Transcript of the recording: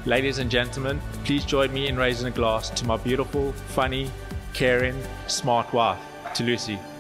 Ladies and gentlemen, please join me in raising a glass to my beautiful, funny, caring, smart wife, to Lucy.